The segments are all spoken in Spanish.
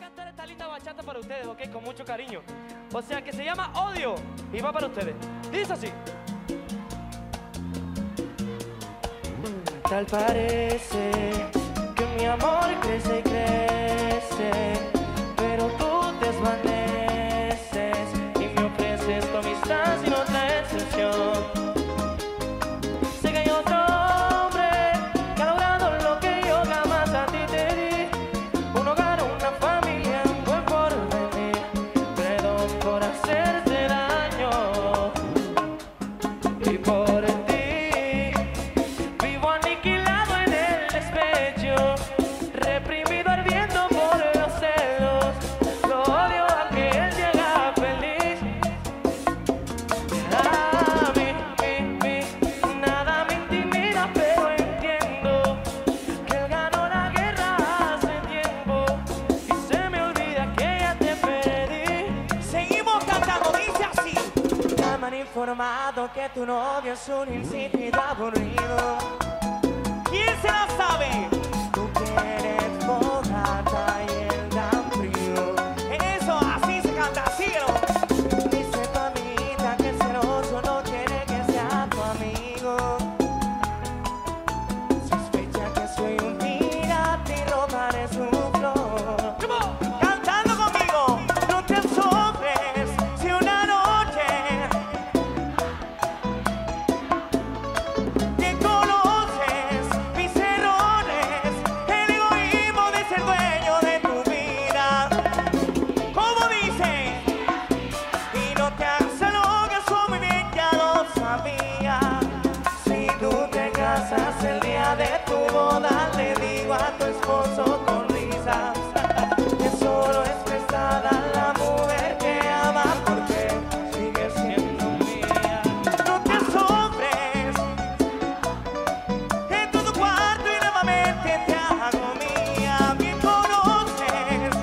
cantar esta linda bachata para ustedes, ¿ok? Con mucho cariño. O sea, que se llama Odio y va para ustedes. Dice así. Tal parece que mi amor crece y crece, pero tú te desvaneces y me ofreces tu amistad sin otra excepción. Sé que hay otro hombre que ha logrado lo que yo jamás a ti te di. Un hogar, una familia, un buen porvenir. Perdón por hacerte daño. Y por ti vivo aniquilado en el despecho, reprimido ardiendo por los celos. Lo odio a que él llega feliz. A mí, nada me intimida, pero entiendo que él ganó la guerra hace tiempo y se me olvida que ya te perdí. Seguimos cantando, dice así. Ya me han informado que tu novio es un insípido aburrido. ¿Quién se la sabe? Tú quieres fogata y él da frío. Eso, así se canta, síguelo. Dice tu amiguita que el celoso no quiere que sea tu amigo. Sospecha que soy un pirata y robaré su flor. Cantando conmigo. No te asombres si una noche te conoces mis errores, el egoísmo de ser dueño de tu vida. ¿Cómo dice? Y no te hagas lo que eso muy bien ya lo sabía. Si tú te casas el día de tu boda, le digo a tu esposo con risas que solo es prestada la mujer que ama, porque sigue siendo mía. No te asombres, entro a tu cuarto y nuevamente te hago mía. Bien conoces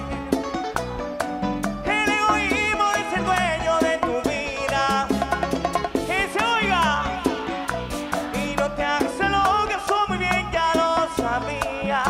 el egoísmo de ser dueño de tu vida. Que se oiga. Y no te hagas lo que eso muy bien ya lo sabía.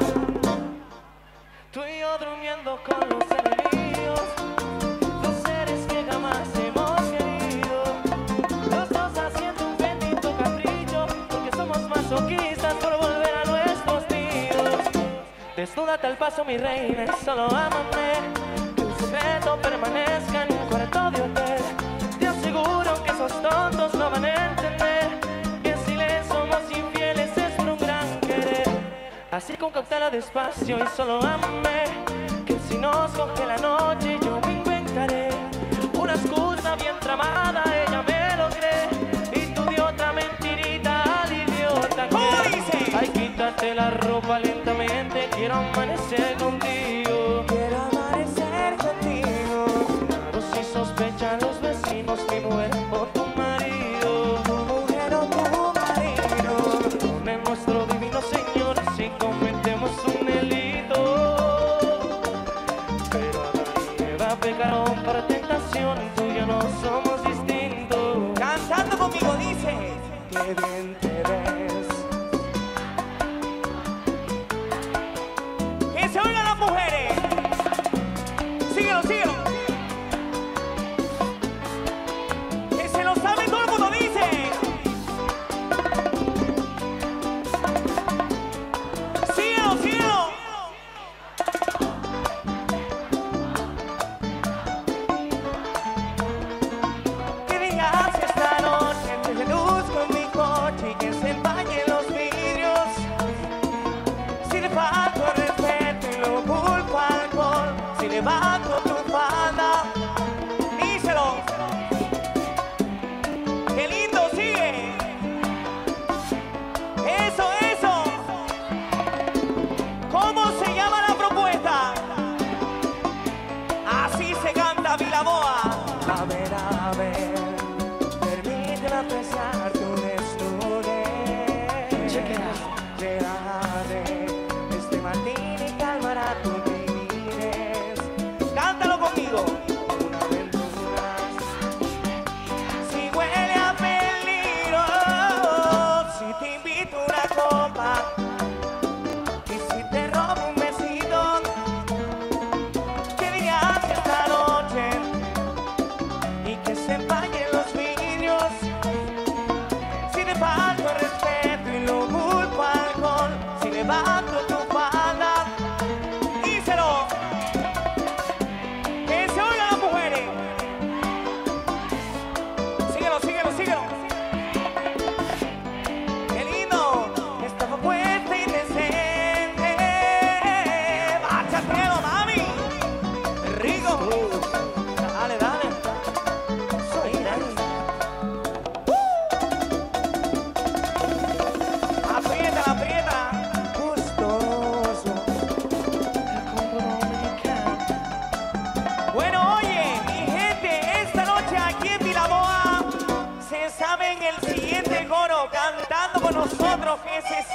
Tú y yo durmiendo con los enemigos, los seres que jamás hemos querido. Los dos haciendo un bendito capricho, porque somos masoquistas por volver a nuestros nidos. Desnúdate al paso, mi reina, y solo ámame. Que un secreto permanezca en un cuarto de hotel. Te aseguro que esos tontos no van a entender que si les somos infieles es por un gran querer. Así con cautela despacio y solo amé, que si nos coge la noche yo me inventaré una excusa bien tramada, ella me lo cree y tú de otra mentirita al idiota ¿Cómo que dice? ay, quítate la ropa lentamente, quiero amanecer contigo. Quiero amanecer contigo. Claro, si sospechan los vecinos, mi mujer o tu marido. Tu mujer o tu marido. Perdone nuestro divino Señor si cometemos un delito. Pero Adán y Eva pecaron para tentación, tú y yo no somos distintos. Cantando conmigo dice. Qué bien te ves. Que se oiga la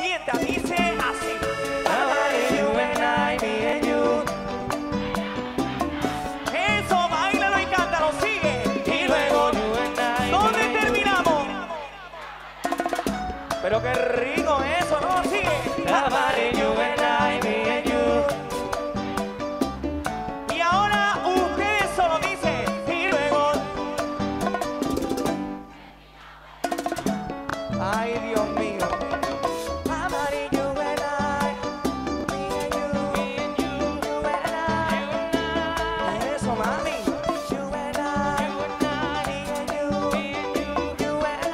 siguiente, dice así. Nobody, you and I, me and you. Eso, bailalo y cántalo, sigue. Y luego, You and I, ¿dónde me and you. terminamos? Pero qué rico eso, ¿no? Sigue. Nobody, you and I, me and you. Y ahora ustedes solo dicen. Y luego. Ay, Dios mío. Nobody, you and I, me and you. You and I. Eso, mami. You and I, me and you. You and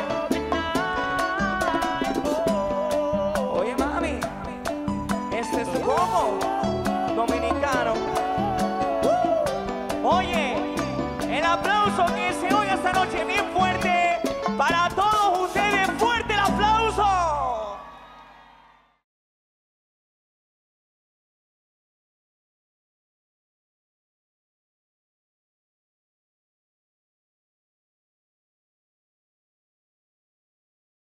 I. Oye, mami, este es tu combo dominicano. Oye, el aplauso que se oye esta noche bien fuerte.